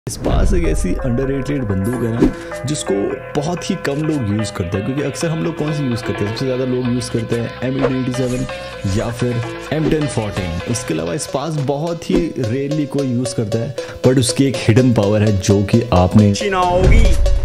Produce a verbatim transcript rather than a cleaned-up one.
स्पास एक ऐसी अंडररेटेड बंदूक है ना जिसको बहुत ही कम लोग यूज़ करते हैं, क्योंकि अक्सर हम लोग कौन सी यूज़ करते हैं, सबसे ज़्यादा लोग यूज़ करते हैं एम एट एटी सेवन या फिर एम टेन फोर्टीन। इसके अलावा स्पास बहुत ही रेयरली कोई यूज़ करता है, बट उसकी एक हिडन पावर है जो कि आपने होगी।